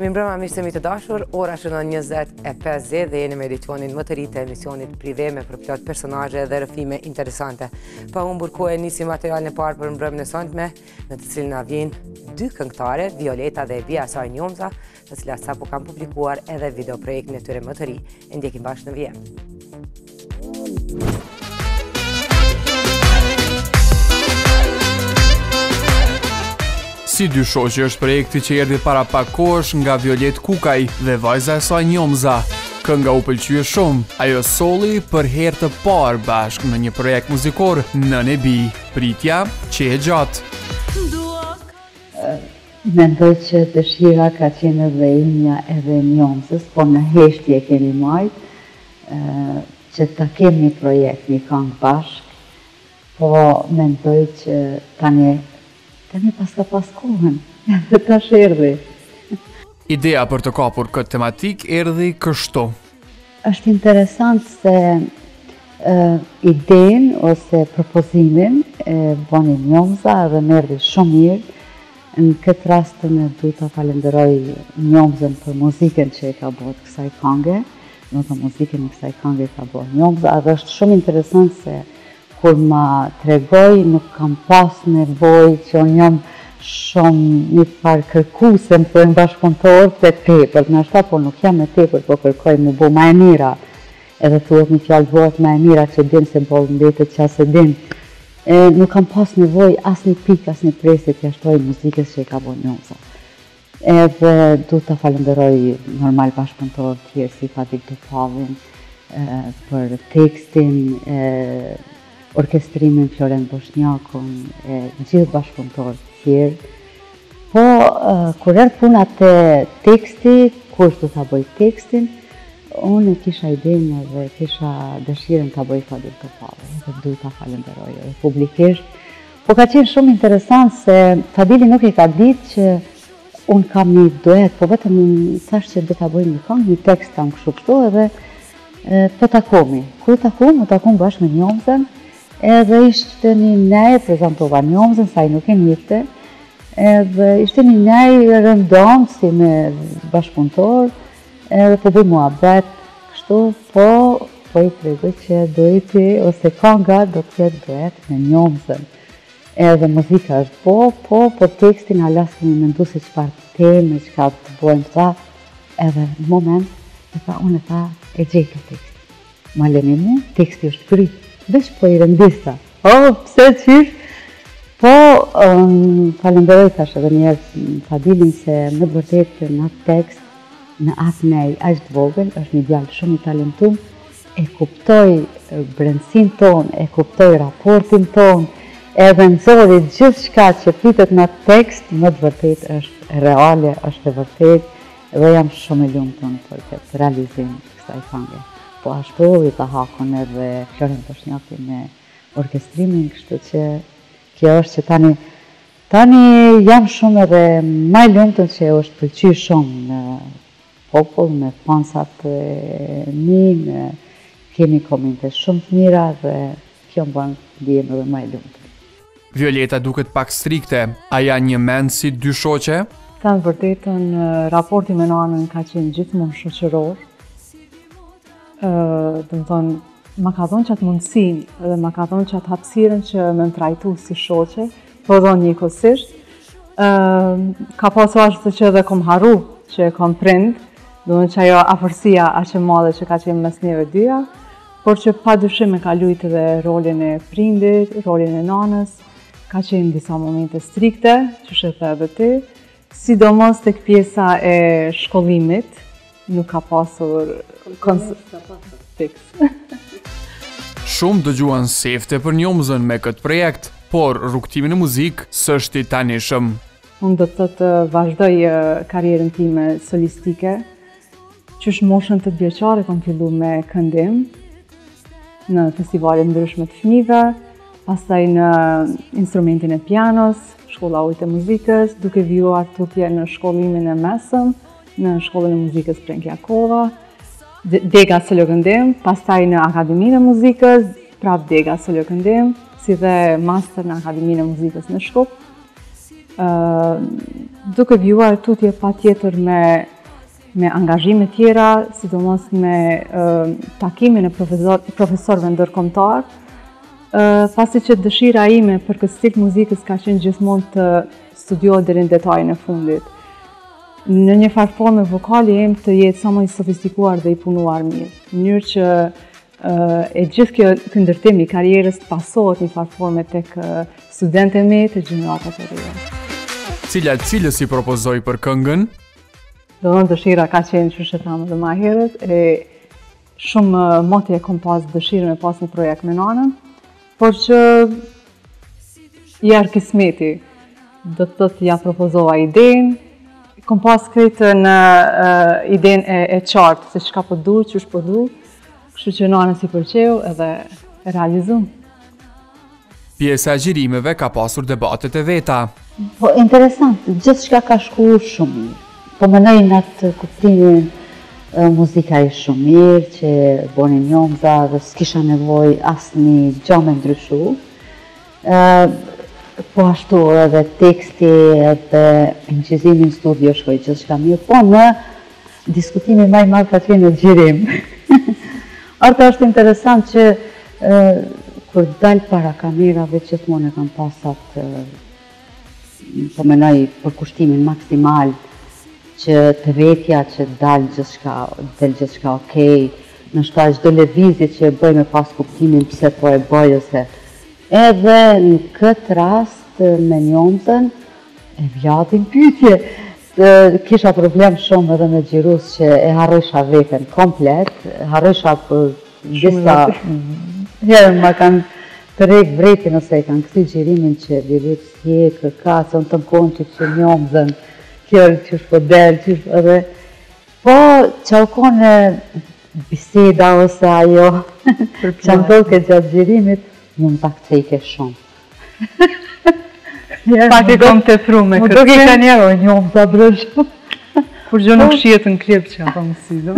Mirëmbrëma miqtë të dashur, ora shënon 20:50 dhe jeni me edicionin më të ri të emisionit prive me përplot personazhe dhe rrëfime interesante. Pa humbur kohë nisi materialin e parë për mbrëmjen e sonjme, në të cilin na vijnë dy këngëtare, Violeta dhe bija e saj Njomza, të cilat sapo kanë publikuar edhe videoprojektin e tyre më të ri. E ndjekim bashkë në vije. Si dy shoqe është projekti që erdhi para pak kohësh nga Violet Kukaj dhe vajza e saj Njomza. Kënga u pëlqye shumë, ajo solli për herë të parë bashkë në një projekt muzikor Nën e Bi. Pritja që e gjatë. Mendoj që dëshira ka qenë edhe imja edhe Njomzës, po në heshtje kemi majtë që ta kemi një projekt, një këngë bashkë, po mendoj që tani pas kohën, dhe tash erdhi. Ideja për të kapur këtë tematik erdhi kështu. Është interesant se idenë ose propozimin e bëni Njomza dhe më erdhi shumë mirë. Në këtë rast ne duhet ta falenderoj Njomzën për muzikën që e ka bërë kësaj kënge, në muzikën e kësaj kënge ka bërë Njomza, dhe është shumë interesant se kur ma tregoj, nuk kam pas nevojë që unë jam shumë një farë kërkuse më për bashkëpunëtor të tepër, nashta po nuk jam e tepër, po kërkoj më bo ma e mira, edhe thuhet një fjalë bëhet ma e mira që din se po mbetet që asë din. Nuk kam pas nevojë as një pikë, as një presje të jashtoj muzikës që i ka bërë Njomza. Edhe du të falenderoj normal bashkëpunëtor tjerë si Fadik Topallin për tekstin, orkestrimin Florent Boshnjakun, gjithë bashkëpunëtorët tjerë. Po, kur erdhi puna te teksti, kush do ta bëj tekstin, unë kisha idenë dhe kisha dëshirën ta bëj Fadik Topallin, dhe duhet ta falenderoj edhe publikisht. Po ka qenë shumë interesant se Fadili nuk e ka ditë që unë kam një duet, po vetëm thash që do ta bëj një këngë, një tekst kam kështu edhe po takomi. Kur takom, u takom bashkë me Njomzën, edhe ishte një nej, prezentova Njomzën, sa i nuk e njifte, edhe ishte një nej rëndon, si me bashkëpunëtor, edhe po bëj muhabet, kështu, po i tregoj që dueti, ose kënga do të jetë duet me Njomzën. Edhe muzika është po tekstin alas kemi mendu se çfarë teme, çka të bëjmë ta, edhe në moment, unë e gjejtë tekstin. Ma leni mu, teksti është kryt. Veç po i rëndisa. Pse qish? Po, falenderoj tash edhe njerë Fadilin se më të vërtet në atë tekst, në atë nej, aq të vogël, është një djalë shumë i talentum, e kuptoj brendësin ton, e kuptoj raportin ton, edhe nëzori gjithë shka që flitet në atë tekst, më të vërtet është reale, është e vërtet, dhe jam shumë e lumtur për këtë realizim të kësaj kënge. Po ashtu i ka hakun edhe Florent Boshnjaki me orkestrimin, kështu që kjo është që tani jam shumë edhe ma i lumtur që është pëlqyer shumë në popull, me fansat e mi, kemi komente shumë të mira dhe kjo më bën ndihem edhe ma i lumtur. Violeta duket pak strikte, a janë një mend si dy shoqe? Ta në vërtetën, raporti me nanën ka qenë gjithmonë shoqëror. Dhe më thonë, ma ka thonë qatë mundësin dhe ma ka thonë qatë hapësirën që me më trajtu si shoqe, po dhonë njëkohësisht. Ka pasu ashtë që edhe kom haru që kom prind, dhe më që ajo afërsia aqe madhe që ka qenë mes njëve dyja, por që pa dyshim e ka lujtë edhe rolin e prindit, rolin e nanës, ka qenë disa momente strikte, që shëtë edhe ti, sidomos të pjesa e shkollimit, nuk ka pasur fiks. Shumë dëgjuan sefte për Njomzën me këtë projekt, por rrugtimin e muzikë s'është i tanishëm. Unë do të vazhdoj karrierën time solistike, që është moshën 8 vjeçare kam fillu me këndim në festivalet ndryshme të fëmijëve, pastaj në instrumentin e pianos, shkolla ujtë e muzikës, duke vjuar tutje në shkollimin e mesëm, në shkollën e muzikës Prenkjakova, dega solo këndim, pastaj në Akademinë e Muzikës, prap dega solo këndim, si dhe master në Akademinë e Muzikës në Shkup. Duke vjuar tutje pa tjetër me me angazhime tjera, sidomos me takimin e profesorëve ndërkombëtar, pasi që dëshira ime për këtë stil muzikës ka qenë gjithmonë të studiohet deri në detajin e fundit. Në një farë forme vokali im të jetë sa më i sofistikuar dhe i punuar mirë, në mënyrë që e gjithë kjo ndërtim i karrierës të pasohet një farë forme tek studentët e mi të gjeneratat e reja. Cilës i propozoi për këngën? Do në dëshira ka qenë që thamë dhe ma herët, shumë moti e kom pas dëshirë me pas një projekt me nanën, por që jarë kismeti, do të thotë ja propozova idenë, kom pas kretë në idenë e qartë, se çka po du, qysh po du, kështu që nanën si pëlqeu edhe e realizum. Pjesa e xhirimeve ka pasur debatet e veta. Po, interesant, gjithçka ka shkuar shumë mirë. Po mendoj në atë kuptimin muzika ishte shumë mirë, që boni njomza dhe s'kisha nevojë asnjë gjë me ndryshu. Po ashtu edhe teksti edhe incizimi në studio shkoi gjithçka mirë, po në diskutimin më i madh ka qenë në xhirim. Arta është interesant që kur dal para kamerave gjithmonë e kam pasat po menoj për kushtimin maksimal që të vetja që del gjithçka okej, në shta çdo lëvizje që e bëj me pas kuptimin pse po e bëj ose edhe në këtë rast me njomzën e vladin pyetje. Kisha problem shumë edhe me xhirus që e harrojsha veten komplet, harrojsha për disa herë ma kanë tërrek vretin ose e kanë kthy xhirimin që Violet je kërkas, unë të mkon që njomzën, kjërë qysh po del, qysh edhe. Po që u kone biseda ose ajo që ndodhë gjatë xhirimit, një më pak që i ke shumë. Pak e kom të pru me këtë. Më duke ka njerë, o njohë sa brëshë. Kur gjë nuk shihet në klip që apo më silëm.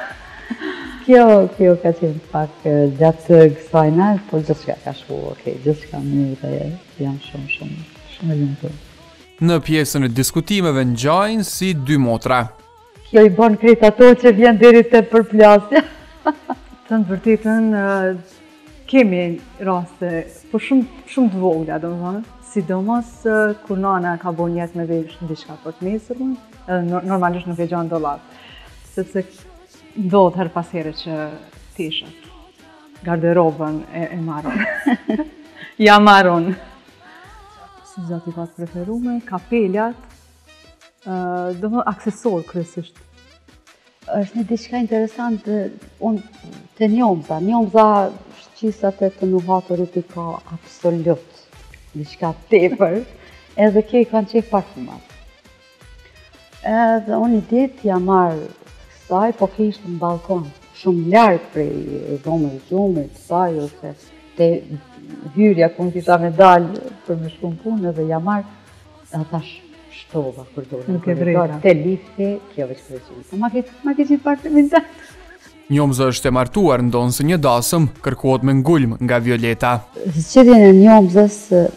Kjo ka qenë pak gjatë kësajna, po gjithçka ka shku, okej, gjithçka mirë dhe jam shumë e lumtur. Në pjesën e diskutimeve ngjajnë si dy motra. Kjo i bën krejt ato që vjen deri te përplasja. Të në vërtetën, kemi raste, po shumë të vogla, domethënë, sidomos kur nana ka bën jetë me vesh diçka për të nesërmen, edhe normalisht nuk e gjan dollap, sepse ndodh her pas here që tishat, garderobën e marron. Ja marron. Si zati ka të preferume, kapelat, domethënë aksesor kryesisht. Është një diçka interesant, unë të njomza shqisat e të nuhaturit i ka absolut diçka tepër, edhe kjo i kanë qef parfumat. Edhe unë i ditë ja marrë kësaj, po ke ishte në balkon, shumë larg prej dhomës gjumit, saj, ose te hyrja ku në kisha me dalë për me shku në punë, edhe ja marrë, edhe thash shtova për dole. Nuk e drejta. Te lifti, kjo veç kërëqin. Ma ke qitë partimin të. Njomza është e martuar, ndonë se një dasëm kërkohet me ngulm nga Violeta. Zgjedhjen e njomzës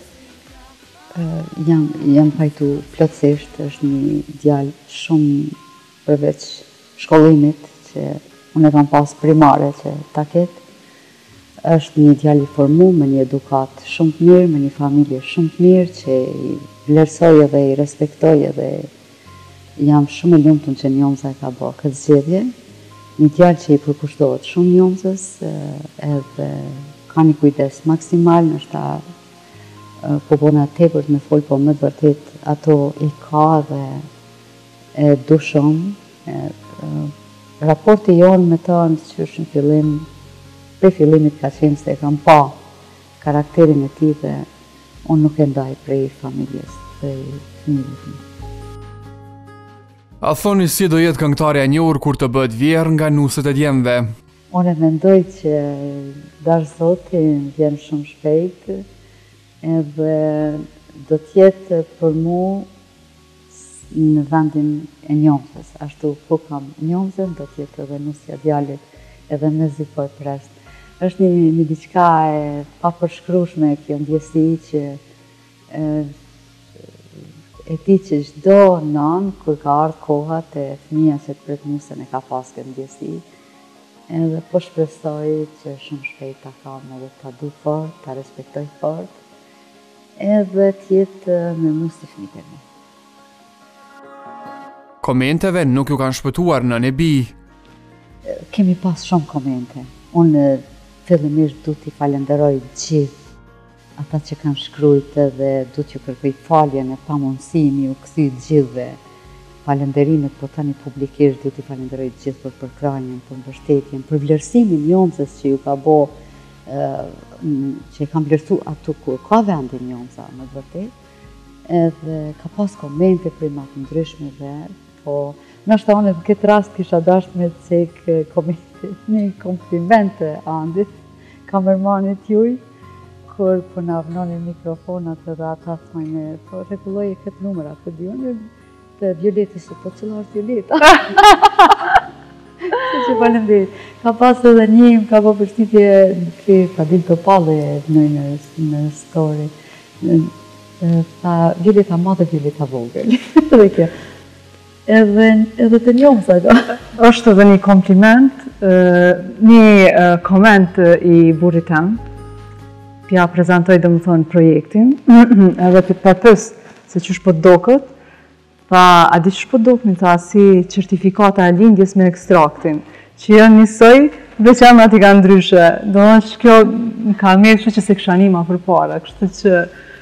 jam pajtu plotësisht, është një djalë shumë përveç shkollimit, që unë e kam pas primare që ta ketë. Është një djalë i formuar me një edukat shumë të mirë, me një familje shumë të mirë, që i vlerësoj edhe i respektoj edhe jam shumë e lumtur që njomza e ka bërë këtë zgjedhje. Një djalë që i përkushtohet shumë njomzës, edhe ka një kujdes maksimal, nështë po bona tepër me folë, po me të vërtet ato i ka dhe e du shumë. Raporti jonë me ta në që është në fillim, për fillimit ka qenë se e kam pa karakterin e ti dhe unë nuk e ndaj prej familjes, prej familjes. A thoni si do jetë këngëtarja e njohur kur të bëhet vjerë nga nuset e djemve? Unë e mendoj që dash Zoti vjen shumë shpejt, edhe do t'jetë për mu në vendin e njomzës. Ashtu ku kam njomzën, do t'jetë edhe nusja djalit, edhe me zipoj prest. Është një diçka e papërshkrueshme kjo ndjesi që e di që çdo nan, kur ka ardhur koha te fëmia që të pret musën e ka pas këtë ndjesi, edhe po shpresoj që shumë shpejt ta kam edhe ta du fort, ta respektoj fort, edhe t'jetë me mu si fëmijët e mi. Komenteve nuk ju kanë shpëtuar në nebi. Kemi pas shumë komente. Unë fillimisht du t'i falenderoj gjithë ata që kanë shkrujt edhe du t'ju kërkoj faljen e pamundësimi u kthy gjithëve. Falenderimet po tani publikisht du t'i falenderoj gjithë për përkrahjen, për mbështetjen, për vlerësimin Njomzës që ju ka bo, që i kam vlerësu ato ku ka vendin Njomza, më të vërtet. Edhe ka pas komente për ma të ndryshmeve, po nështë unë në këtë rast kisha dasht me të cek një kompliment të Andit, kamermanit juj, kur po na vënonin mikrofonat edhe ata thojnë, po rregulloj këtë numër atë diunë të Violetës, po cila është Violeta? Që faleminderit. Ka pas edhe një, ka po përshtypje që ka dilë të palle në story. Tha Violeta madhe, Violeta vogël. Dhe kjo. Edhe të Njomza ka. Është edhe një kompliment, një koment i burrit tem. Pja prezentoj dhe më thonë projektin, edhe për pës se që shpo dokët, tha, a di që shpo dokët, tha, si certifikata e lindjes me ekstraktin, që janë njësoj, veçanat i ka ndryshe, do në që kjo më ka mirë që se kësha nima për para, kështë që...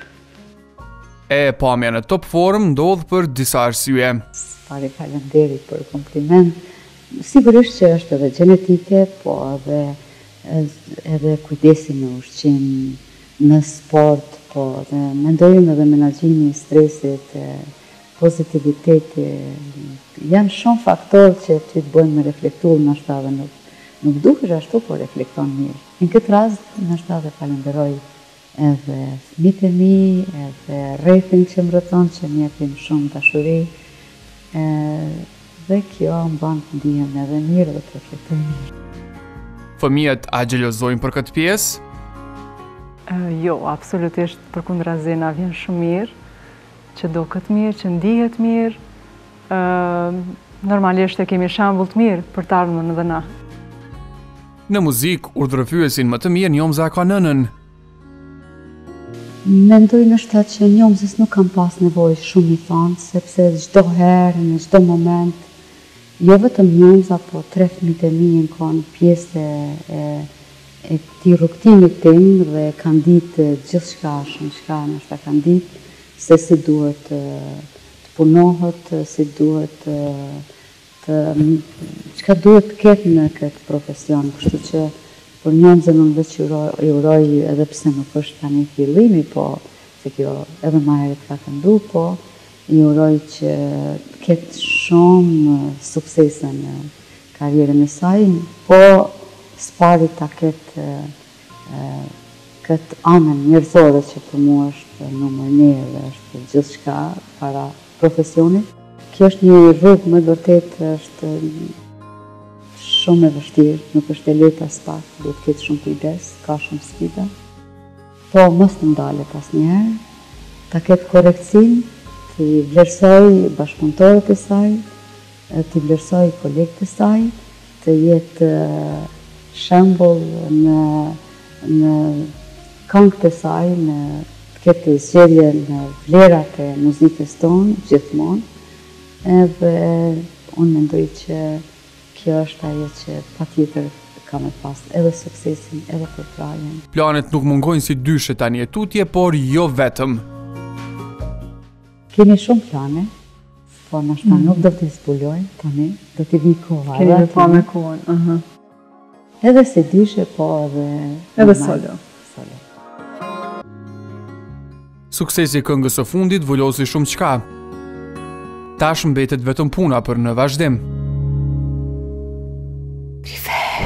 Pamja në top form ndodhë për disa arsye. Pari falenderit për kompliment, sigurisht që është edhe genetike, po edhe kujdesi në ushqim, në sport, po dhe mendojmë edhe menaxhimi i stresit, pozitiviteti, janë shumë faktorë që ty të bëjnë me reflektuar nështë edhe nuk dukesh ashtu, po reflekton mirë. Në këtë rast, nështë edhe falenderoj edhe fëmijët e mi, edhe rrethin që më rrethon, që më japin shumë dashuri, dhe kjo më bën të ndihem edhe mirë dhe të reflektoj mirë. Fëmijët a gjelozojnë për këtë pjesë? Jo, absolutisht përkundrazi na vjen shumë mirë, që do këtë mirë, që ndihet mirë. Normalisht e kemi shembull të mirë për të ardhmen edhe na. Në muzikë, urdhërofyesin më të mirë Njomza ka nënën. Mendoj nështë që Njomzës nuk kam pas nevojë shumë i thanë, sepse çdo herë, në çdo moment, jo vetëm Njomza, po 3 fëmijët e mi në kanë pjesë e këtij rrugtimit tim dhe kanë ditë gjithçka, shumë çka nështë kanë ditë se si duhet të punohet, si duhet çka duhet të ketë në këtë profesion, kështu që për Njomzën unë veç i uroj edhe pse nuk është tani fillimi, po se kjo edhe më herët ka këndu, po i uroj që ketë shumë suksese në karierën e saj, po spari ta ketë këtë anën njerëzore që për mua është numër 1 dhe është gjithçka para profesionit. Kjo është një rrugë më vërtet është shumë e vështirë, nuk është e lehtë as pak, duhet të ketë shumë kujdes, ka shumë sfida. Po mos të ndalet asnjëherë, ta ketë koreksim, të vlerësoj bashkëpunëtorët e saj, të vlerësoj kolegët e saj, të jetë shembull në këngët e saj, të ketë zgjedhje në vlerat e muzikës tonë gjithmonë, edhe unë mendoj që kjo është ajo që patjetër ka me pas edhe suksesin, edhe përkrahjen. Planet nuk mungojnë si dyshe tani e tutje, por jo vetëm. Kemi shumë plane, po nështë nuk do t'i zbuloj tani, do t'i vi koha. Kemi dhe pa me kohën. Edhe se dyshe, po edhe solo. Suksesi i këngës së fundit vullosi shumë çka. Tash mbetet vetëm puna për në vazhdim.